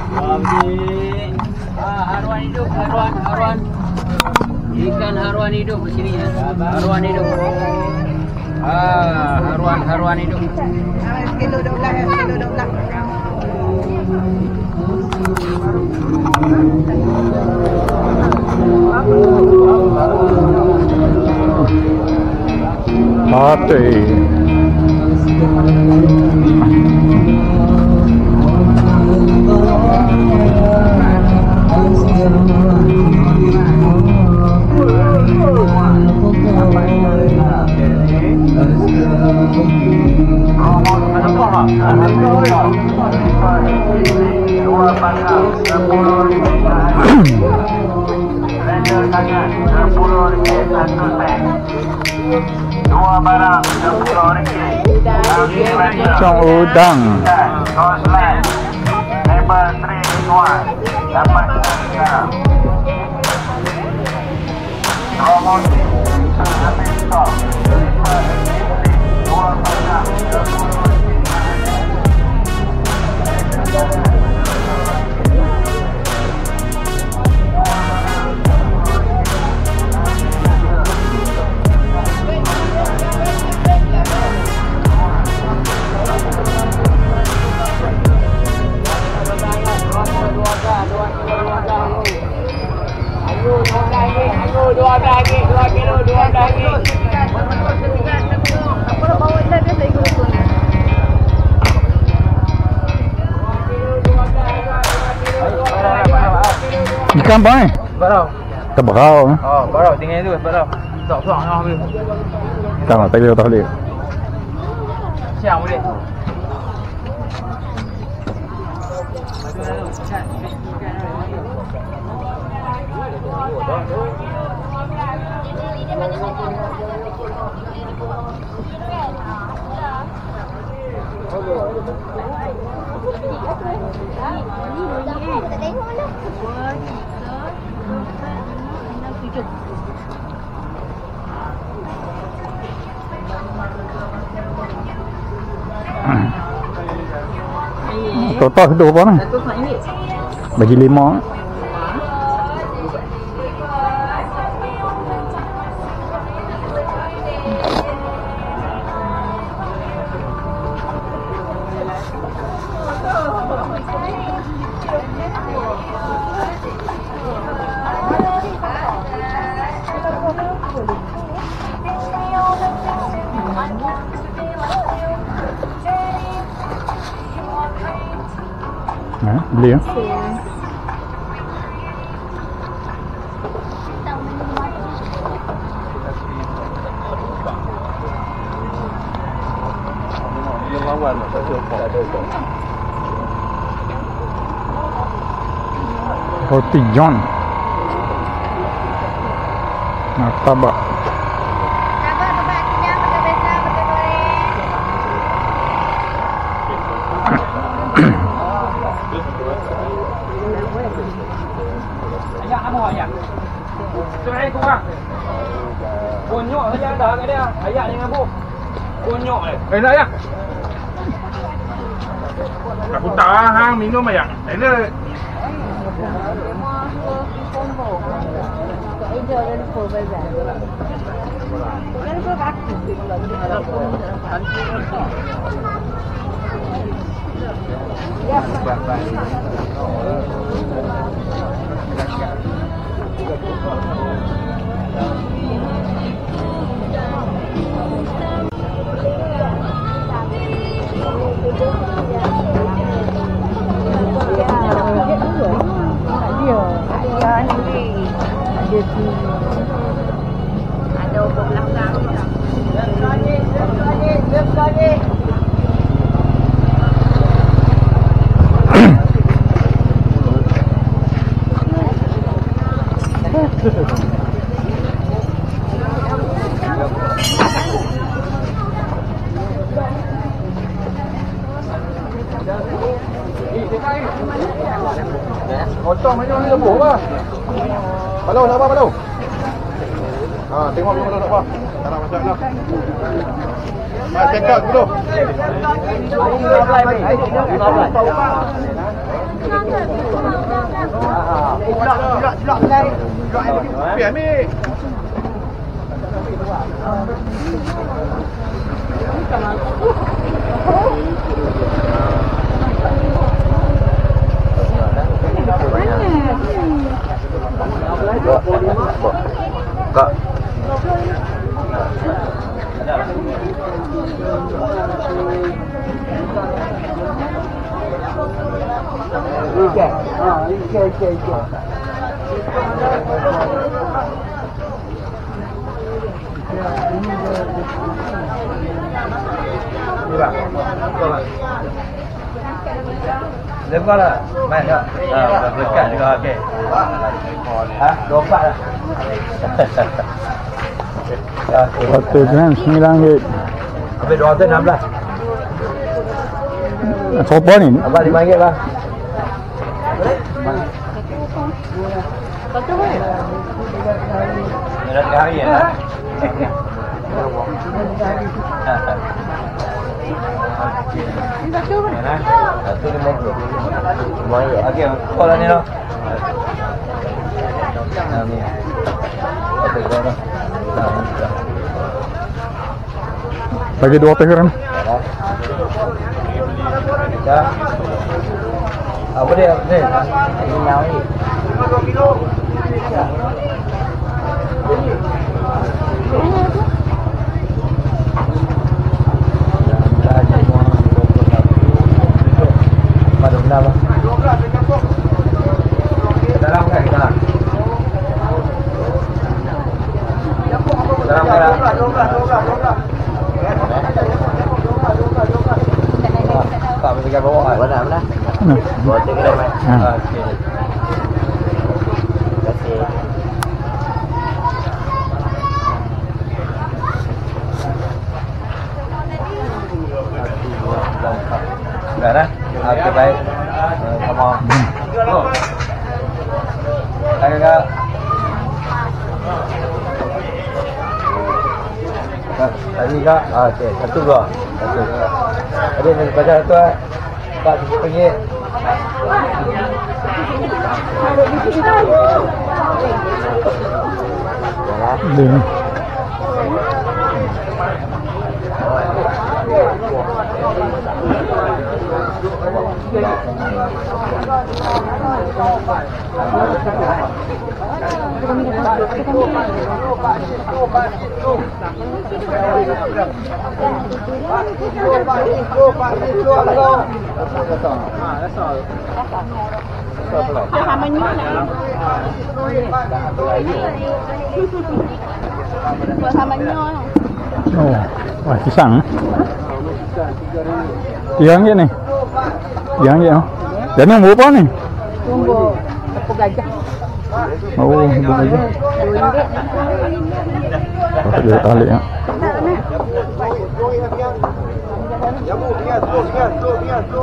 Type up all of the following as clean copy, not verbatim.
Haruan hidup, haruan. Ikan haruan hidup di sini ya. Haruan hidup. Haruan hidup. Kilo 12, kilo 12. Mati. Dua barang RM10. Cong udang. Label 3-in-1. Dapat sekarang. Promosi habis stok. Dua barang Ikan apa ni? Barau. Teberau. Oh, barau tinggal tu, barau. Tak suang lah habis. Tak nak tak boleh. Siang boleh. Total hidup apa ni? Bagi 5. Beli ya. Roti John. Martabak. Ayah apa ayah? Cerai kurang. Bonyok saja dah kat dia. Ayah jangan apa. Bonyok dia. Nak ayah? Aku tak hang minum ayah. Enak. Ada ukur belakang. Potong macam ni lebuh apa? Balau nak apa balau? Ha, tengok dulu nak apa? Tak nak masak lah. Mas check out dulu. Blok lain. Blok lain. Ambil. Kak. Lepas lah, main tak? Dekat juga, okey. Ha? 24 lah. Satu gram RM9. Habis 216. Sopo ni? Abang RM5 lah. Dah 3 hari ya? Satu RM50. Okey, call lah ni lah. Ni. Okey, dah. Bagi 2 gram. Dah. Apa dia? Ni. Ini nyau ni. 2 kilo. Dah dah. Okey baik. Come on. Kakak. Tadi kak. Okey, satu dua. Satu. Ada ni baca satu ah. Pak RM10. Ini. Oh, wah pisang. RM3 ni. RM3 oh. Dan yang berapa ni? Tunggu tepung gajah. Oh, tepung gajah. RM2. Dia tali ya. Jamu, biar, jamu.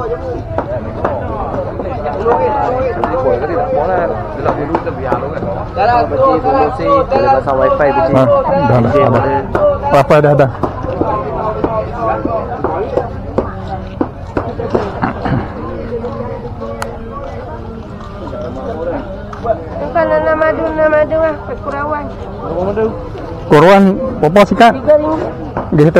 Pasang wifi begini. Dah. Apa dah. Bukan nama madu lah, Kurawan. Koruan berapa sikat? RM3. Gitu.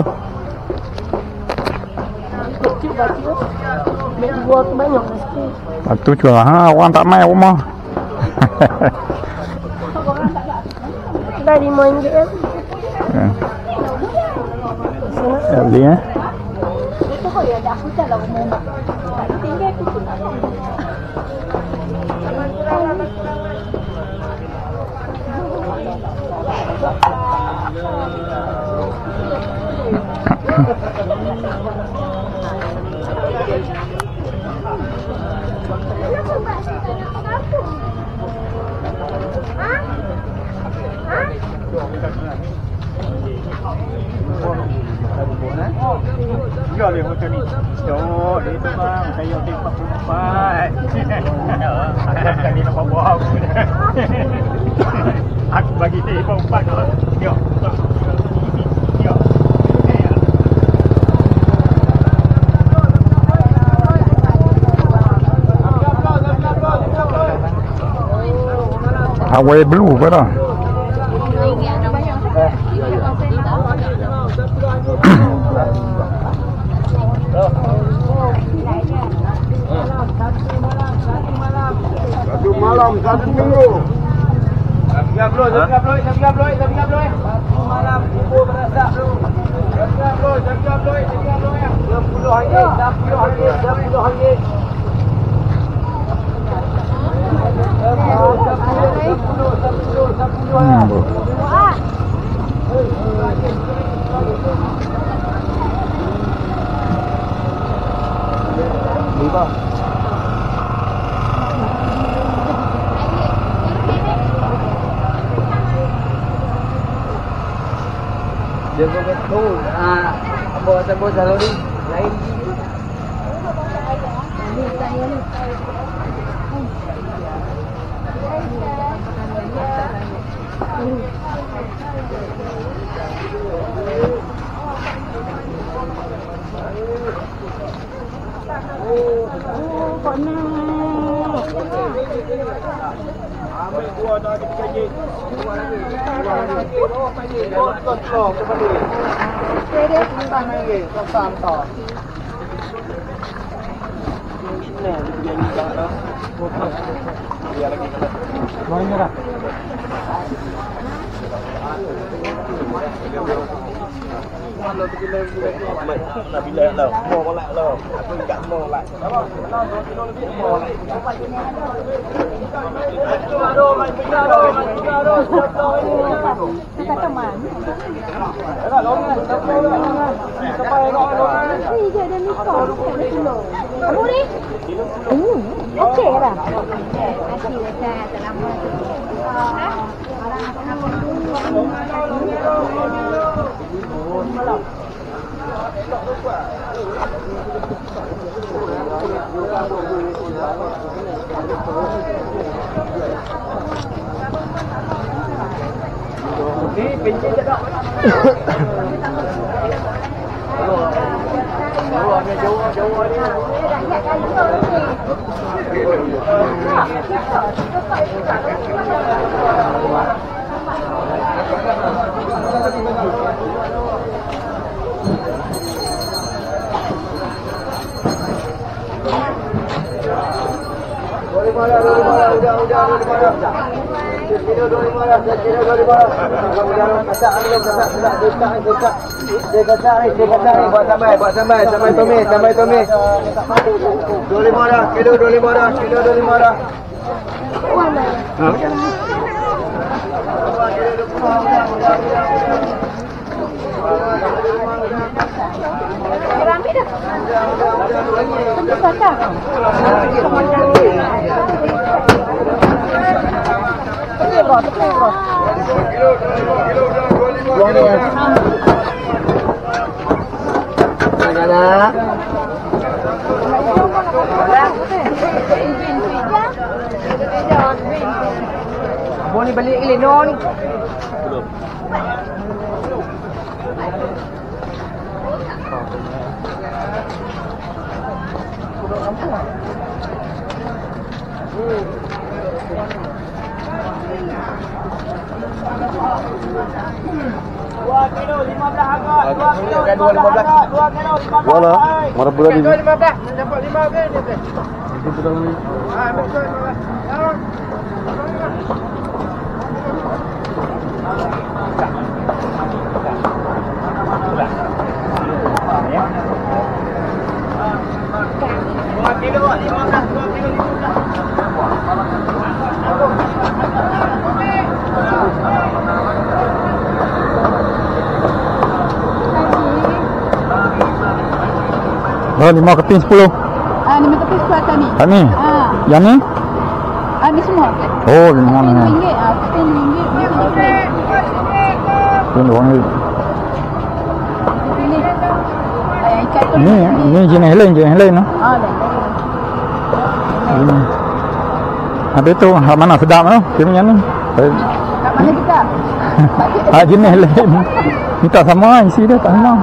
Kecil-kecil. Dia buat banyak sikit. Itu jual orang tak main rumah. Dah RM5 kan? Ya beli ya. Itu kau ya dah hutan lah rumah. Tinggal kucing. Jual dia macam ni. Jom, dia tu bang. Saya dia 44. Kali nak bawa aku. Aku bagi dia 44 tu. Jom. Jom. Hawaii blue apa dah? Satu malam, satu minggu. Malam kubur berasak bro. Dia bukan tu. Apa selalu ni lain. Ambil dua dah di kejik. Okey dah. Ni pencet je tak. Jauh ni. Sampai Tommy. 25 dah, kilo 25 dah. Ramai dah. Untuk pasang. Bro. Mau ni balik ke Leno ni? Wala, mana bulan ini? 15 dapat 5 ke ni teh. Itu bulan ini. Ambil 15. Oh, 5 keping 10. 5 keping 10 atas ni. Tak ni? Yang ni? Ni semua. Oh, ni mana? RM5. Keping RM5. Ini orang ni. ni jenis lain no. Ini. Habis tu, hak mana sedap tu? Kira ni. Kat mana kita? Jenis lain. Ni tak sama, isi dia tak sama.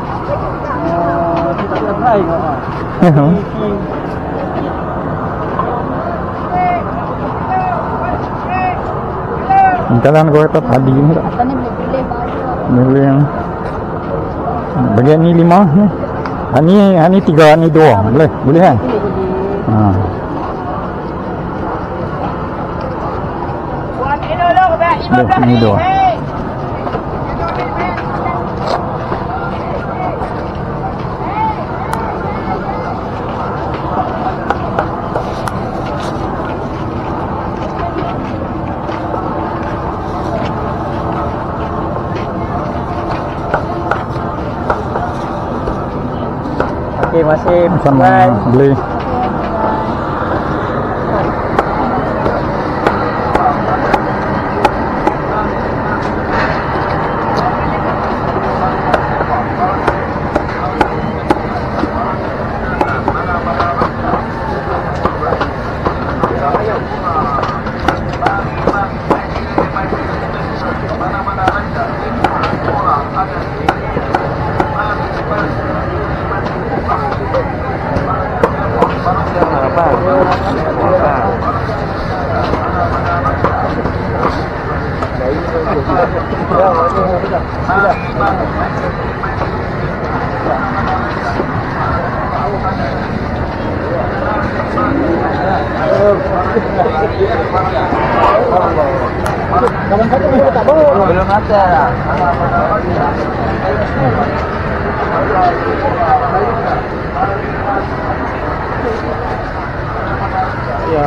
Jalan kau kata tadi ni tak? Atas ni boleh baru. Boleh yang bagian ni 5 ni. Ni 3, ni 2. Boleh? Boleh kan? Ha. Ni 2. Okey, masih Sama beli. Belum ada. Ya.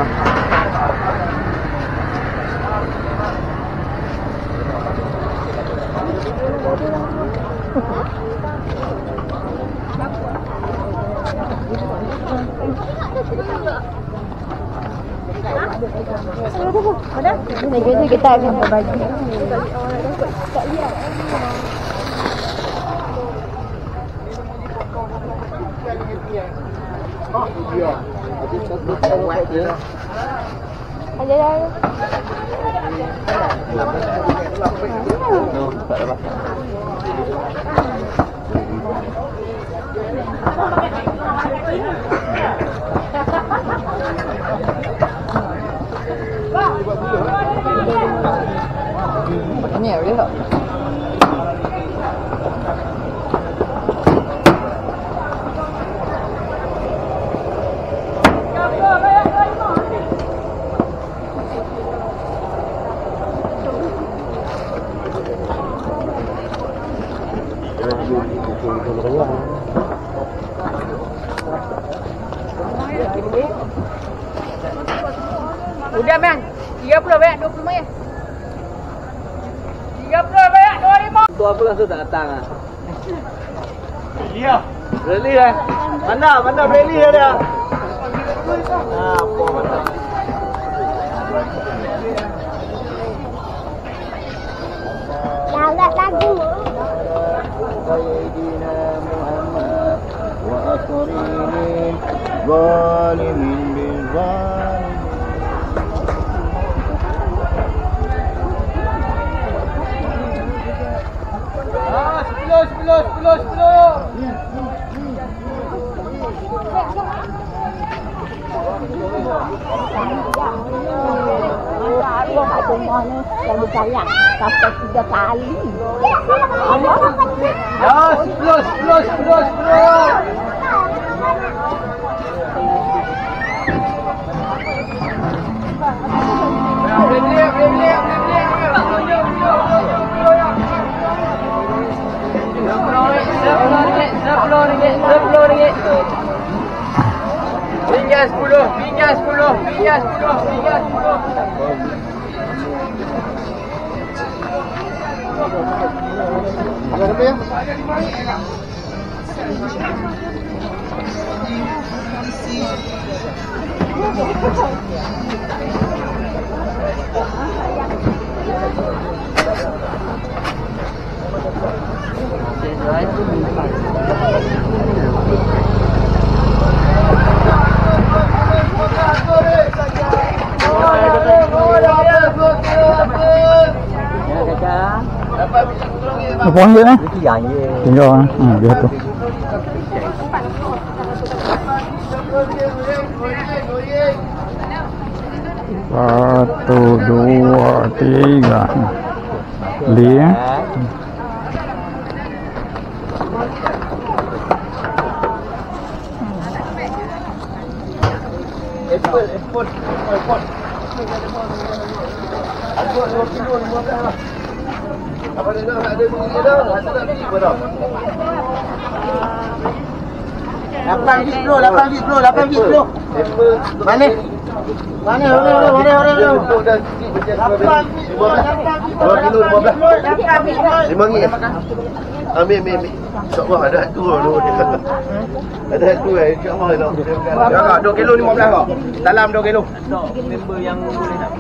Negeri kita akan berbagi. Ini ya, boleh tak? Udah bang, 30 bang, 20 bang. 30 bang, 25. Tu apa langsung tak datang ah? Iya. Really eh? Mana really dia? Apa mana? Jangan lagu. Sayyidina Muhammad wa akhirin zalimin bil zalimin. Sepuluh. Aku kat rumah ni yang disayang sampai 3 kali. Ya, 10. Pinjam Apa dia ni? Yang ye. Tinggal dia tu. 1, 2, 3. Dia. Apple. Apple 2 kilo 15 lah. Apa dia dah ada bunyi dah? Rasa nak beli apa dah? 8 bit bro. Mana? Untuk dah sikit macam 2 kilo 15. 5 ringgit. Ambil. InsyaAllah ada tu dulu. Ada tu insyaAllah tu. Kakak 2 kilo 15 kau. Dalam 2 kilo. Member yang boleh nak.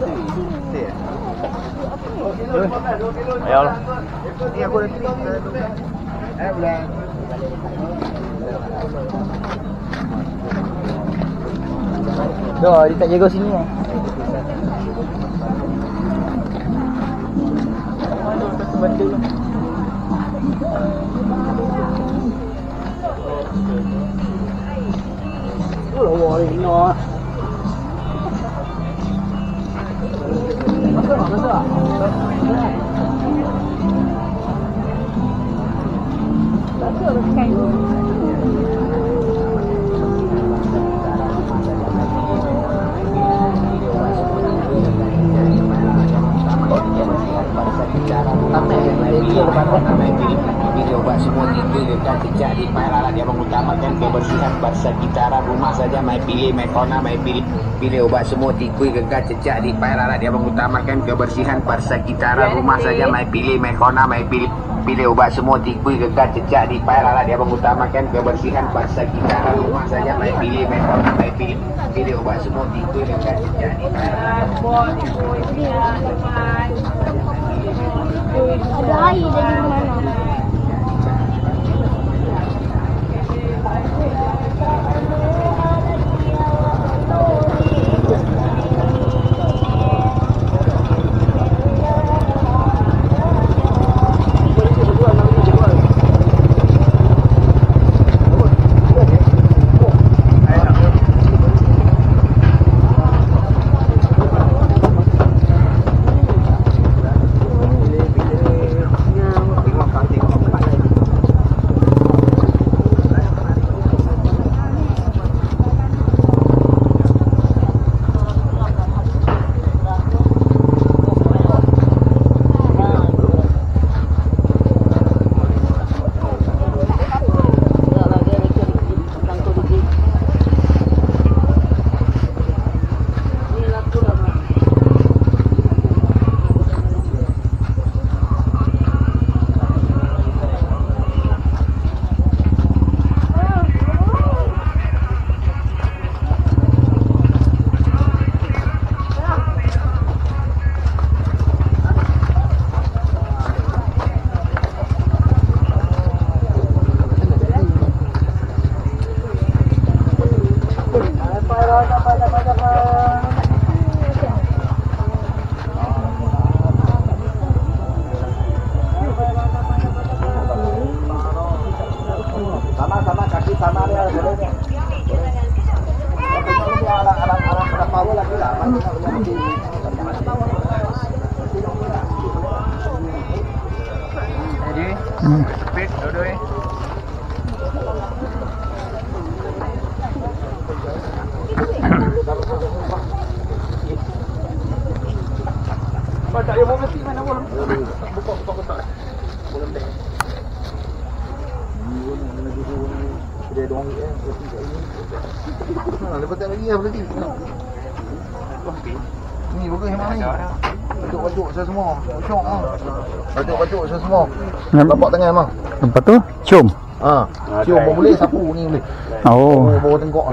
Ayolah. Ni aku dah klik. Boleh. Dah, dia tak jaga sini lah. Mana satu benda lah. Oh, Allah ni nak. Masak. Bila ubat semua tiga dekat kejap di Pairala dia mengutamakan kebersihan bersekitaran rumah saja mai pilih mai kona mai pilih. Bila ubat semua tiga dekat kejap di Pairala dia mengutamakan kebersihan bersekitaran rumah saja mai pilih mai kona mai pilih. Bila ubat semua tiga dekat kejap di Pairala dia mengutamakan kebersihan bersekitaran rumah saja mai pilih mai kona mai pilih. Bila ubat semua tiga dekat kejap di Pairala. Ada air dari mana? Speed, dua-dua. Tak ada mau mesti mana pun. Buka kotak. Boleh dek. Dia doang ni lepas tak lagi lah berarti. Ni bukan yang mana ni? Batuk-batuk saya semua. Syok ah. Batuk-batuk saya semua. Nampak tangan mah. Lepas tu cium. Cium pun boleh, sapu ni boleh. Oh. Bawa tengkok.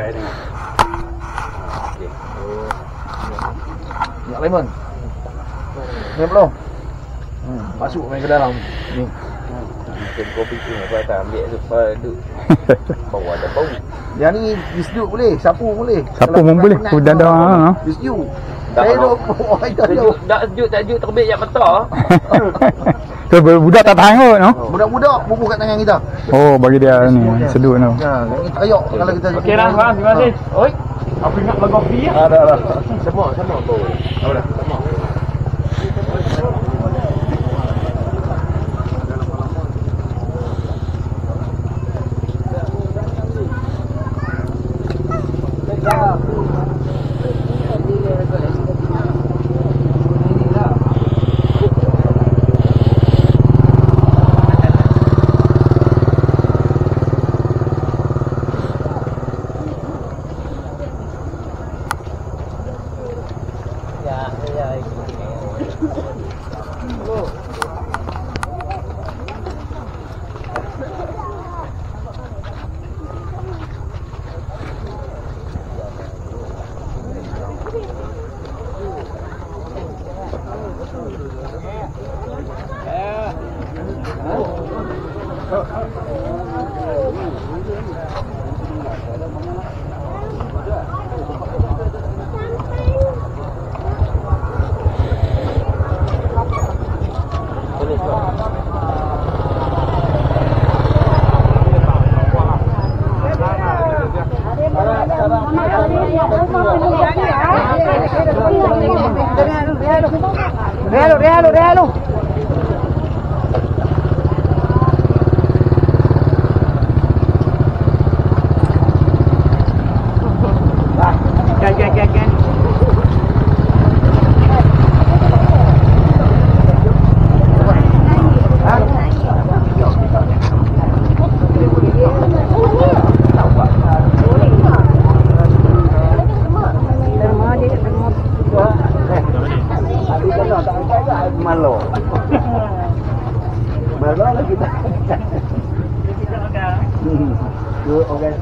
Minyak lemon. Ni belum. Masuk main ke dalam. Ni. Mungkin kopi tu apa tak ambil supaya duduk. Bau ada bau. Yang ni disejuk boleh, sapu boleh. Sapu pun boleh. Udah dah. Disejuk. Saya duk Sejuk, tak sejuk, tak sejuk, terbit yang betul. Tu budak tak tahan kot, no? Budak-budak bubuh kat tangan kita. Oh, bagi dia ni seduh tu. Ya, ayok kalau kita Okey dah, bang. Terima kasih. Oi. Apa ingat lagu kopi ya? Ada. Semua tu. Dah. Semua. Rehalo. Gan. Malo lah kita. Okay.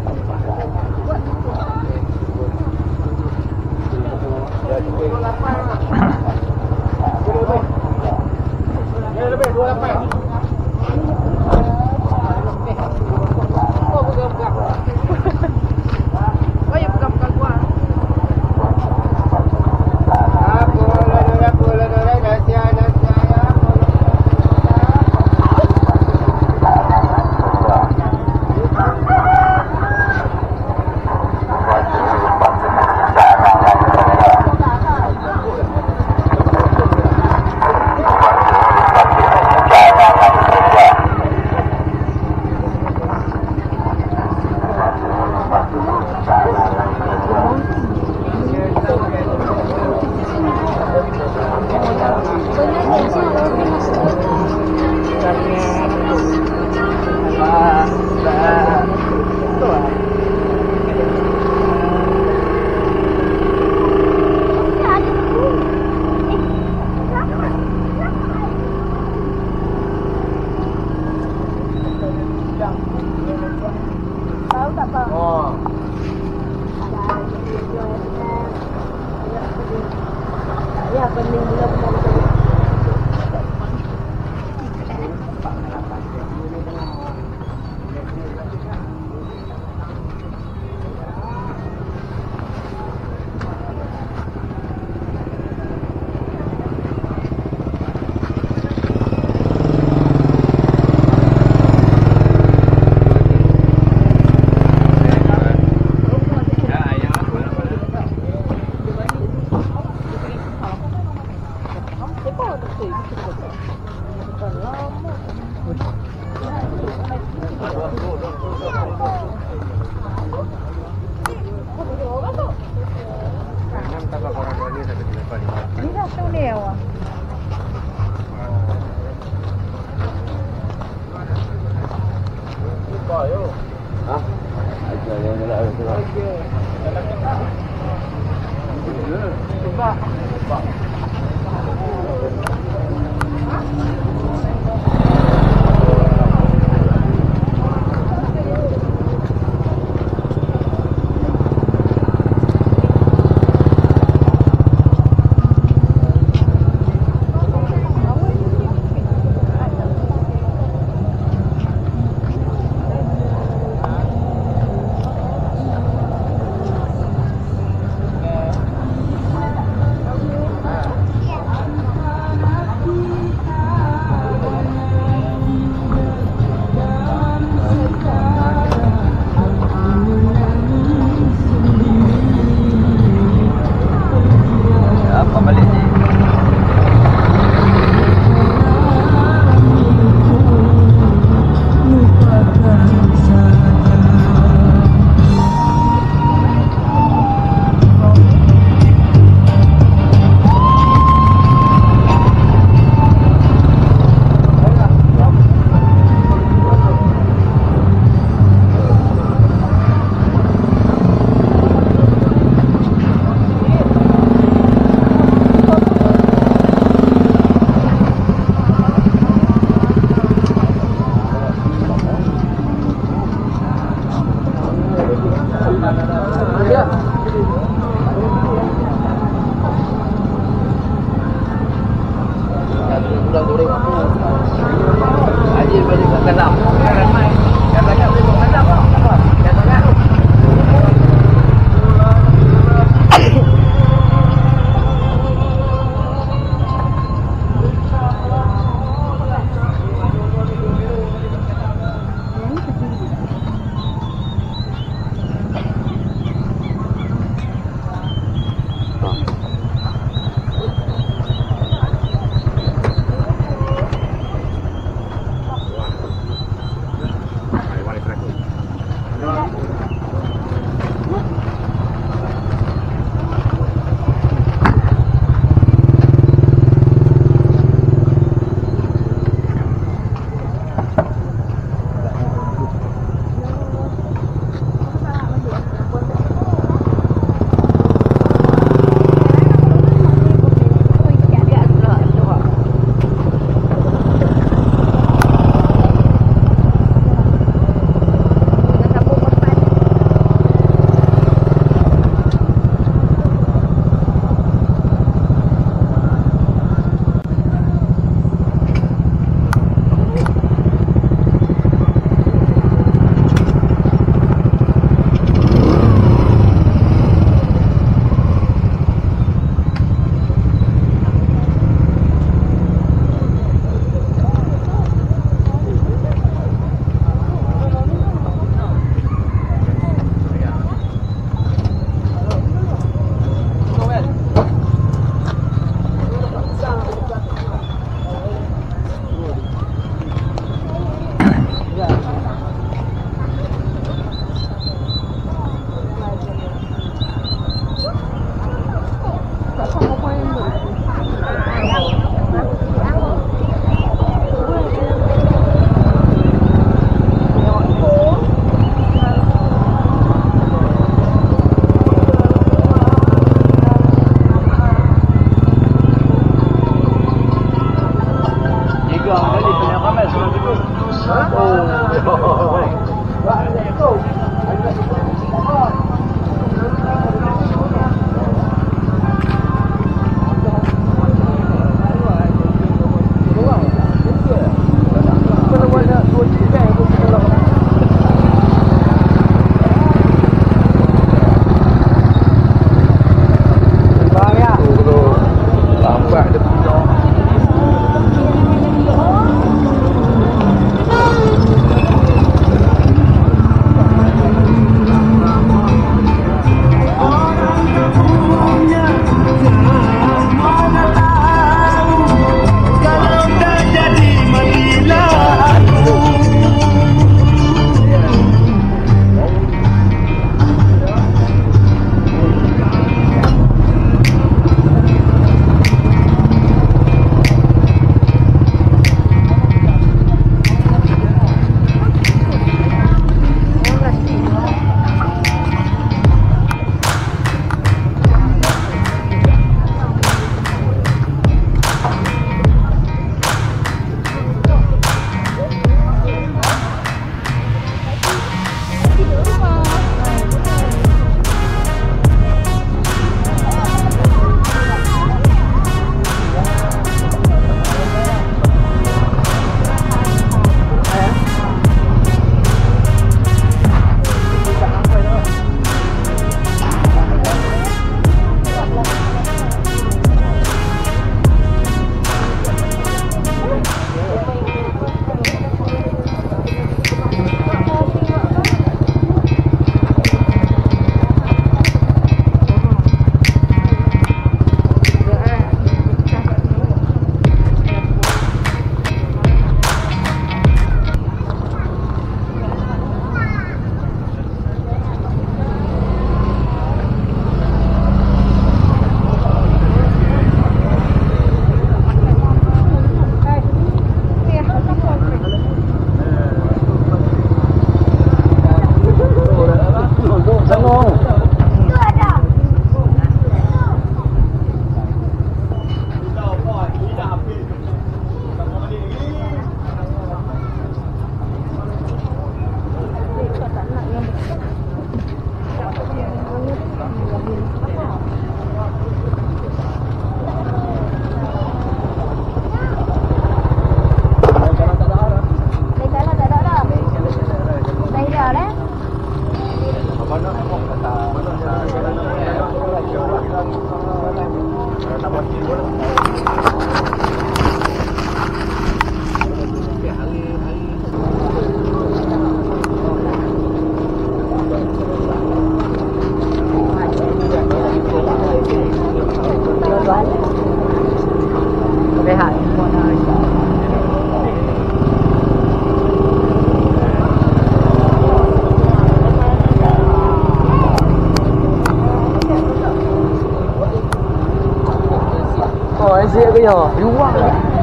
balik. asyik ke ya. Luar.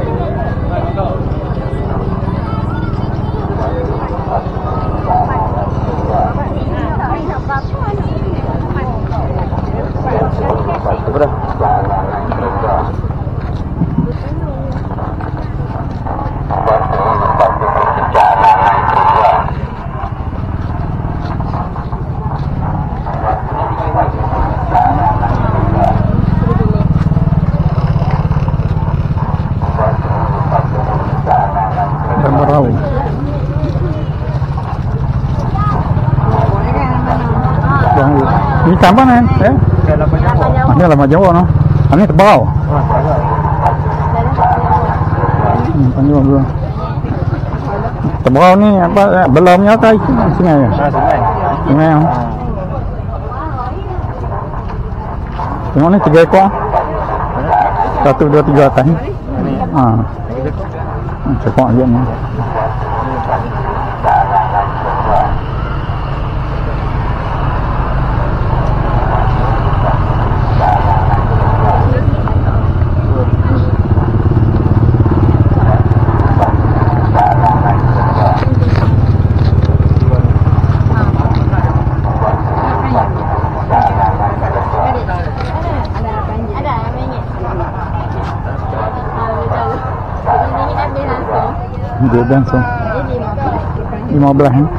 Apa dah? Ini tambah kan? Ya? Ini lama Jawa no. Ini tebal. Panjang belum. Tebal ni apa? Belumnya apa itu? Sungai ya? Sungai. Tengok ni 3 ekor. 1, 2, 3 atas ni. Cekok je ni. Dia langsung 15 ni.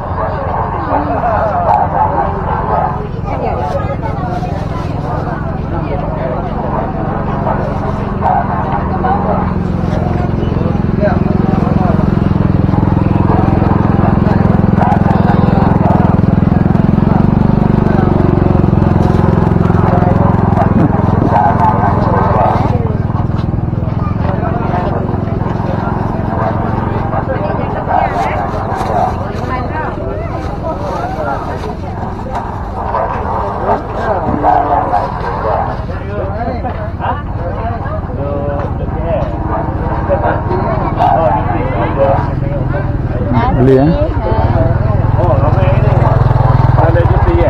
Beli ya. Oh, ramai ini. Ada juta ya.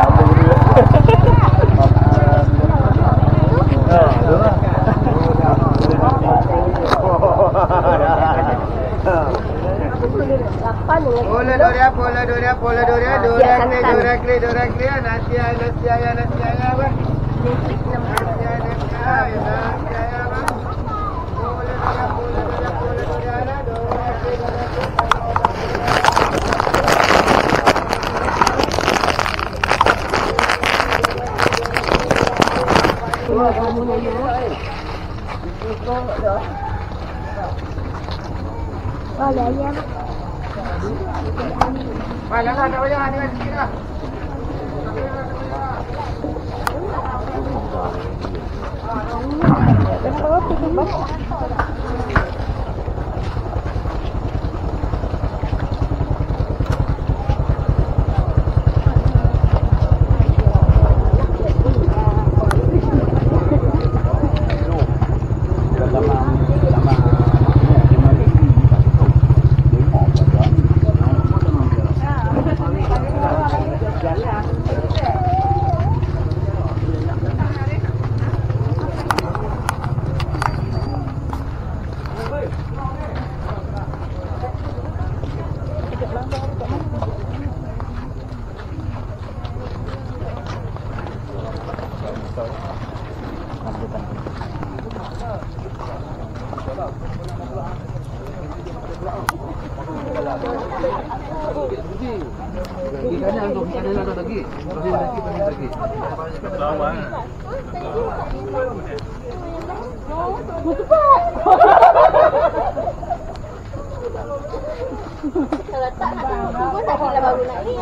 Kalau tak nak tak boleh baru nak ni.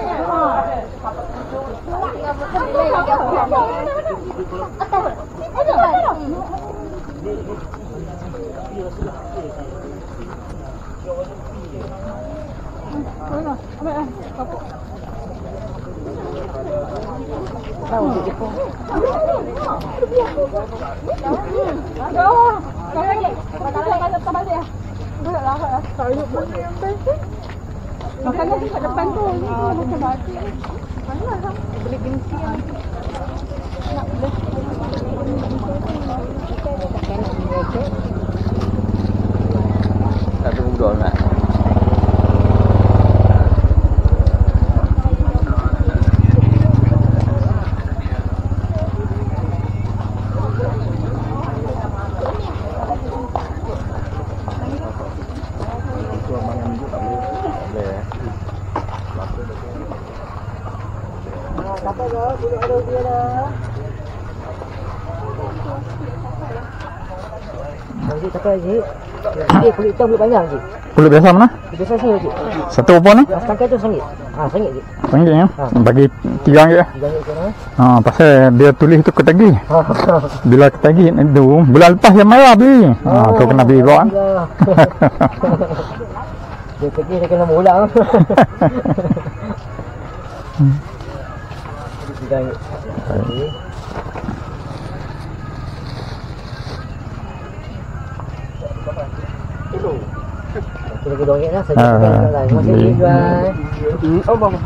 Makanan kat depan tu macam baju. Mana lah beli gengsi ni. Nak beli. Cik kata Cik. Dia kulit hitam kulit panjang Cik. Kulit biasa mana? Biasa sini Cik. Satu apa ni? Setangkai tu RM1. RM1 Cik. RM1 ya? Bagi RM3 ya? RM3 sana. Pasal dia tulis tu ketagi. Bila ketagi itu, bulan lepas yang marah beli. Tu kena beli kau kan? Dia pergi dia kena ulang. Kita gedung ni lah saja. Masih jual. Oh bang.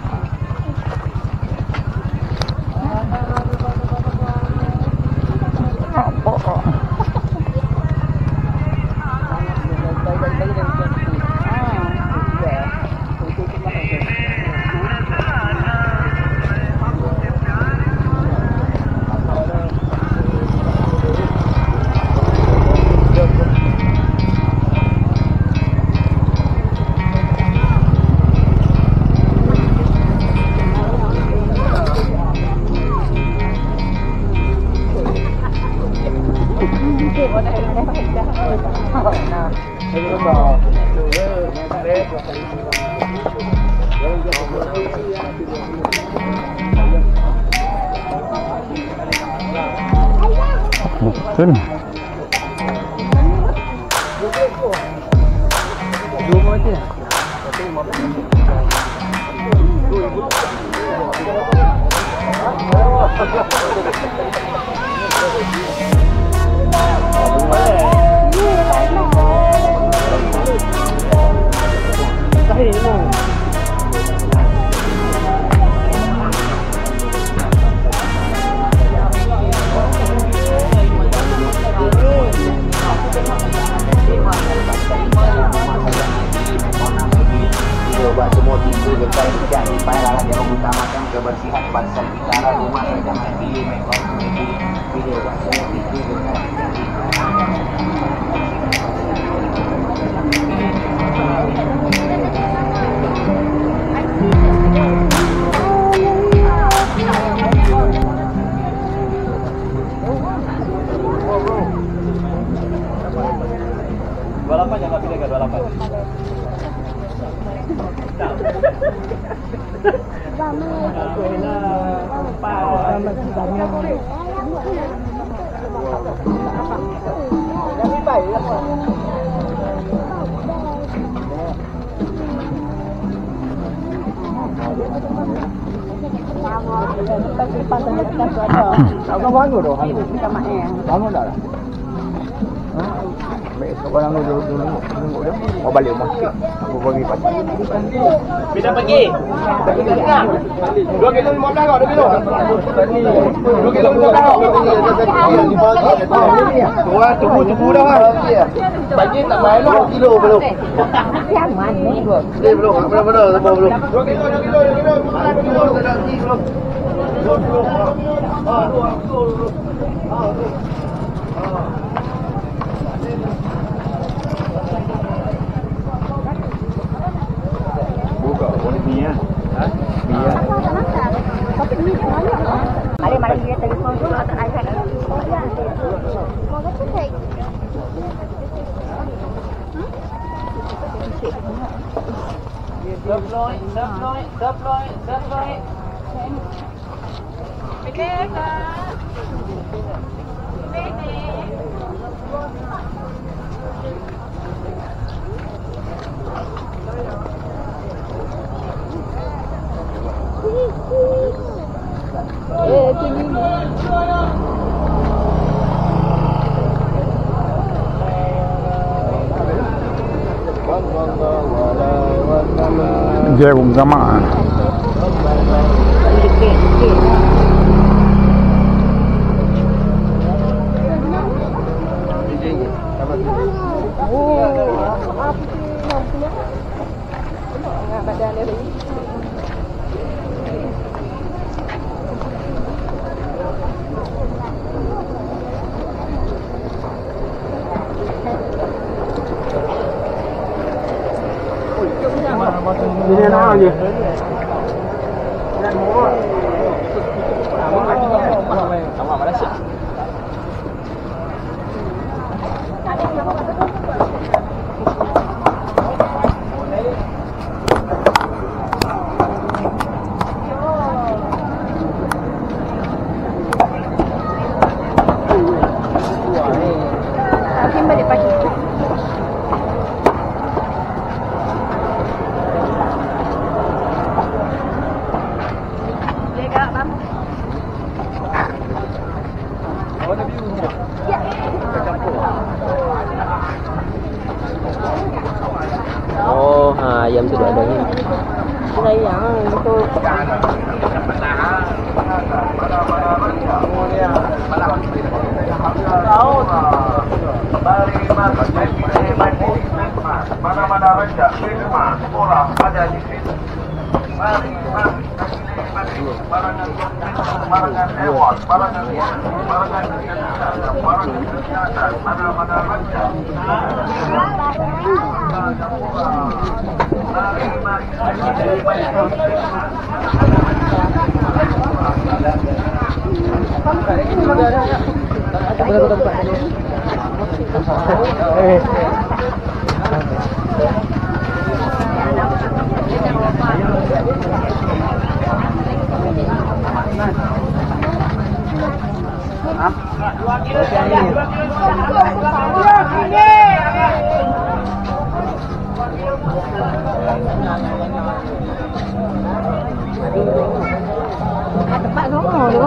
Betul. Coba semua tipu dekat tidak dipayah dia mengutamakan kebersihan bangsa kita rumah saja main pilih mekon pilih buat semua tipu dekat jangan pilih ke 28. Kau bangun dah. Bangun dah. Besok orang dulu tunggu dia. Mau balik rumah sikit. Aku pergi pagi. Kita pergi. Kita 2 kilo 15 kau 2 kilo. 2 kilo 15 kau. Tuan tunggu dah kan. Pagi tak bayar 2 kilo belum. Yang mana? Ni belum. Benar-benar sama belum. 2 kilo 2 kilo 2 kilo. 2 kilo tak nak belum. 2 kilo. Mari dia telefon dulu atau iPad. Mau ke cek? Deploy. Jauh sama. Ini nak aje. Sama Malaysia. ayam sudah ada ni. Sudah yang itu. Mana-mana raja, firma, sekolah ada di situ. Mari, barangan hewan, barangan kesehatan, mana-mana raja. Tempat semua tu.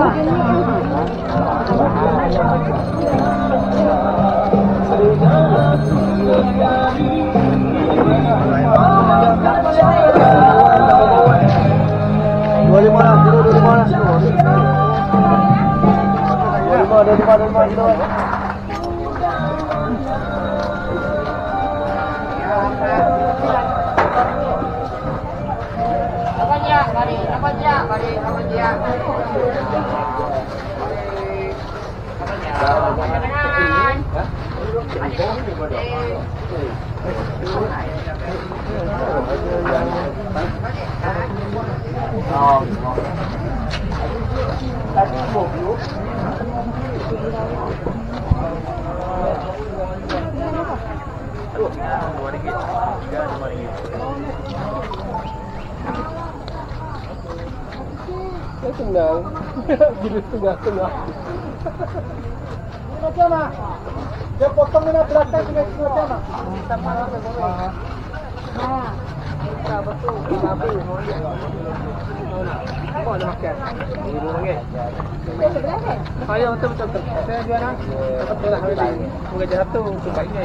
Senang. Bila tengah-tengah. Macam mana? Dia potong dengan belakang dengan macam mana? Sama lah boleh. Ha. Betul. Habis. Kau nak makan? RM5. Saya betul. Saya jual nak. Betul lah. Muka jatuh sebaiknya.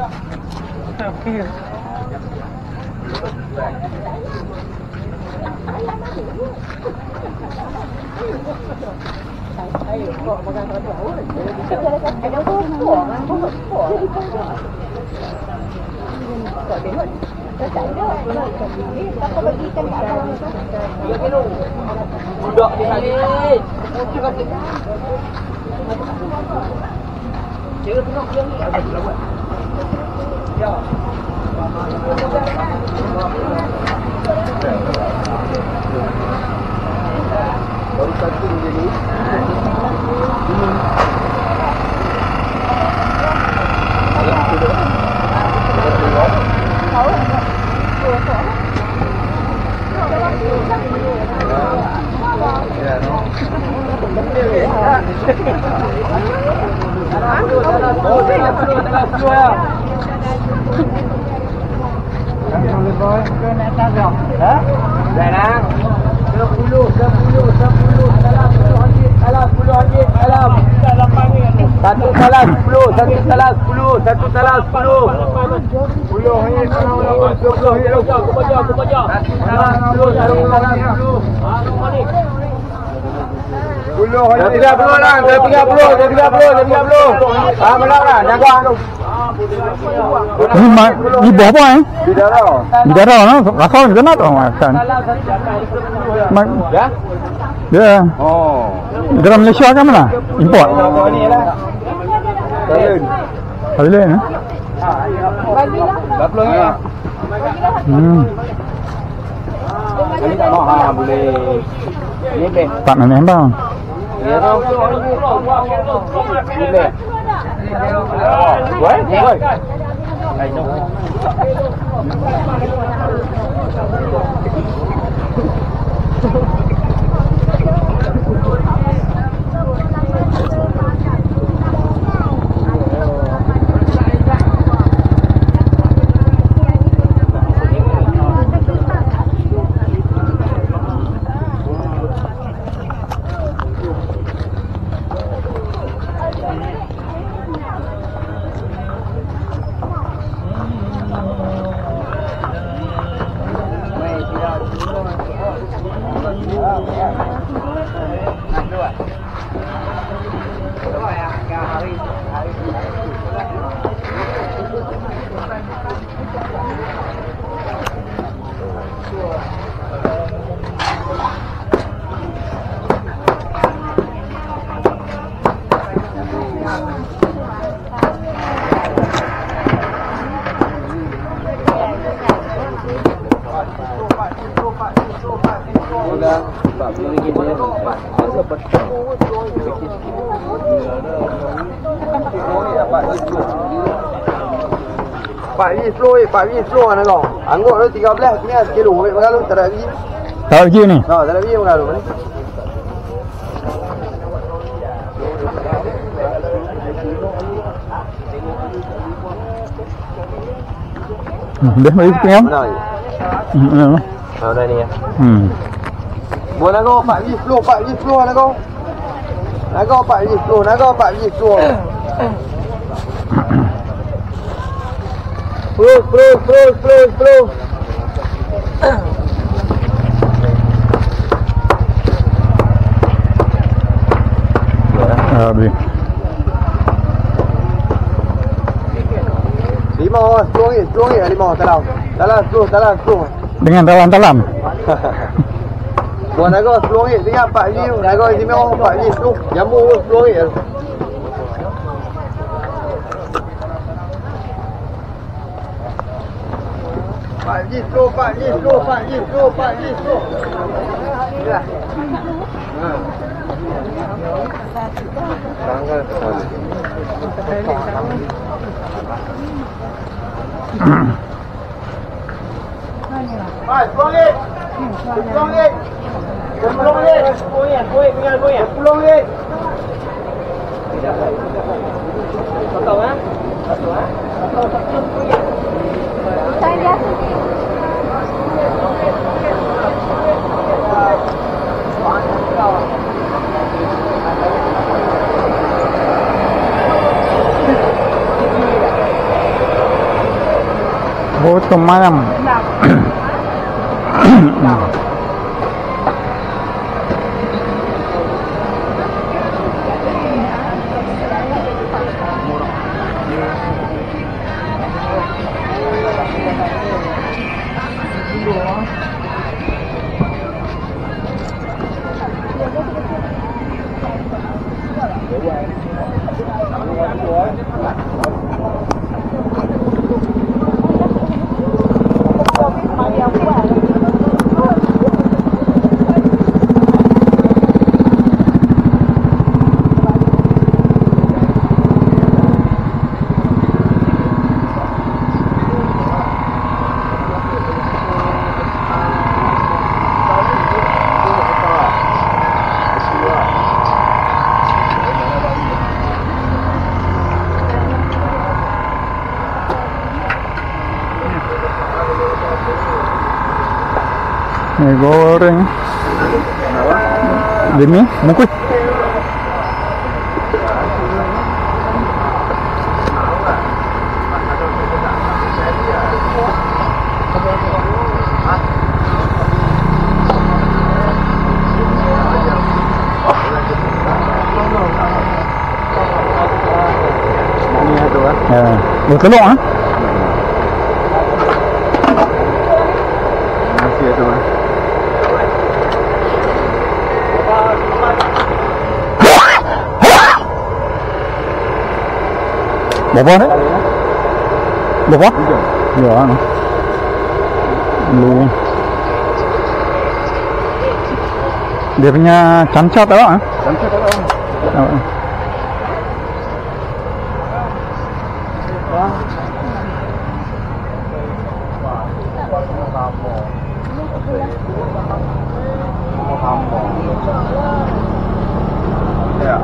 Ayo, kau makan apa? Ada pokok, pokok. Tak ada. Tak ada. Apa bagikan kat abang tu? 3 kilo. Budak dia tadi. Mesti kata. Dia tengok dia ni apa dia buat? Ya. Baru satu dia ni. Satu salah 10. 10 hanya kalau 20 hanya aku baca. Salah 10 30 lah, 30. Ah benar lah, jaga anu. Ni buah apa Bidara. Bidara lah, rasa macam mana tu makan? Ya? Ya. Oh. Bidara Malaysia kan mana? Import. Ni lah. Talun. Boleh ni. Bagilah. Ya. Ini tak mau boleh. Ni beh. Tak nak nembang. Ya tau. Ni beh. Woi. Ayo. Pak ni slow kan kau. Angguk tu 13 ni kilo berapa tak ada lagi. Tak lagi ni. Tak ada lagi berapa ni. Dah mari tengok. Mana ni? Mana ni ya? Buat kau Pak ni slow nak kau. Nak Pak ni slow. Slow. Habis. 10 ringgit 5 dalam. Slow. Dengan dalam-dalam. Buat naga 10 ringgit tinggal 4 ni. Naga istimewa 4 ni slow. Jambu 10 ringgit. Pak Ji slow. Hai, 10 ringgit. 10 ringgit. 10 ringgit. Potong ah. Saya biasa. Botol malam. Ni goreng. Demi mungkus. Bertelur ah. Masih ada tu. Berapa ni? Berapa? Ya, no. Lu. Dia punya cancap tak ah? Cancap tak tahu. Ya.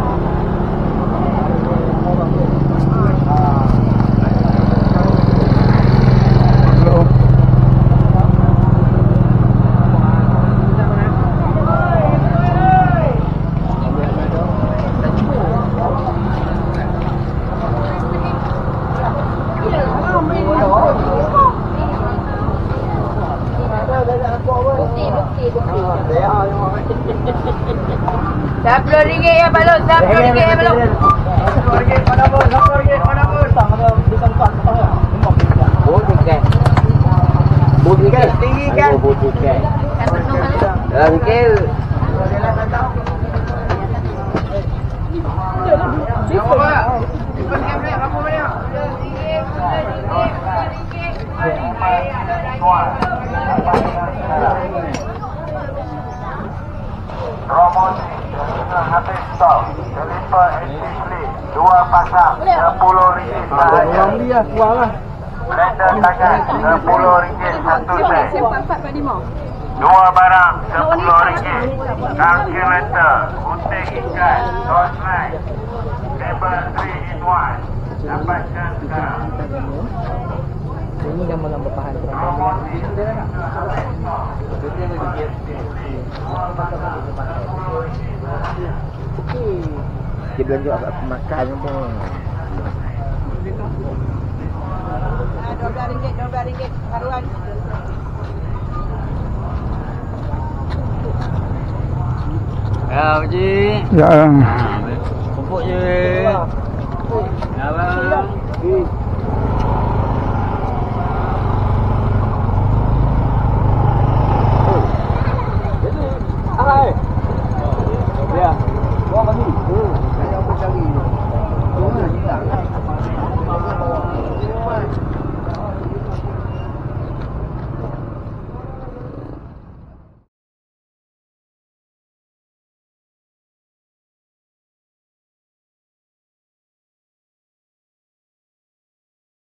RM10 ya balon, RM10 ya balon. RM10 mana bos? RM10 mana bos? Bukan tinggi kan? Bukan. Angkel. Promosi Habis stop. Selipar anti-slip 2 pasang RM10 sahaja. Blender tangan RM10 satu set. 2 barang RM10. Kalkulator, gunting ikan, torchlight, table 3 in 1. Dapatkan sekarang. Ini gambar-gambar bahan Promosi. dia belanja agak makan pun. RM12 haruan. Ya, Haji. Ya. Kumpul je. Ya, bang.